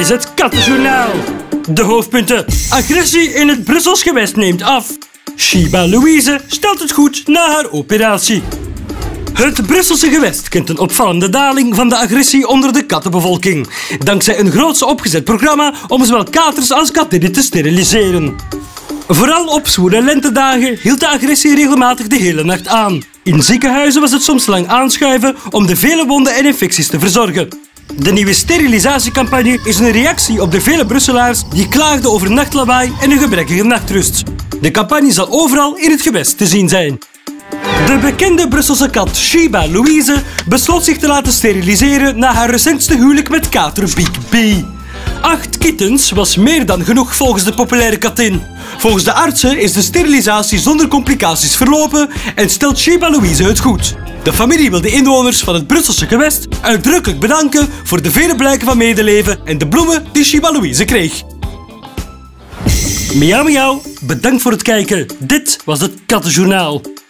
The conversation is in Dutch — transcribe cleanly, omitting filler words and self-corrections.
is het Kattenjournaal. De hoofdpunten. Agressie in het Brussels gewest neemt af. Shiba Louise stelt het goed na haar operatie. Het Brusselse gewest kent een opvallende daling van de agressie onder de kattenbevolking. Dankzij een groots opgezet programma om zowel katers als kattinnen te steriliseren. Vooral op zwoele lentedagen hield de agressie regelmatig de hele nacht aan. In ziekenhuizen was het soms lang aanschuiven om de vele wonden en infecties te verzorgen. De nieuwe sterilisatiecampagne is een reactie op de vele Brusselaars die klaagden over nachtlawaai en een gebrekkige nachtrust. De campagne zal overal in het gewest te zien zijn. De bekende Brusselse kat Shiba Louise besloot zich te laten steriliseren na haar recentste huwelijk met kater Big B. 8 kittens was meer dan genoeg volgens de populaire katin. Volgens de artsen is de sterilisatie zonder complicaties verlopen en stelt Shiba Louise het goed. De familie wil de inwoners van het Brusselse gewest uitdrukkelijk bedanken voor de vele blijken van medeleven en de bloemen die Shiba Louise kreeg. Miauw miauw, bedankt voor het kijken. Dit was het Kattenjournaal.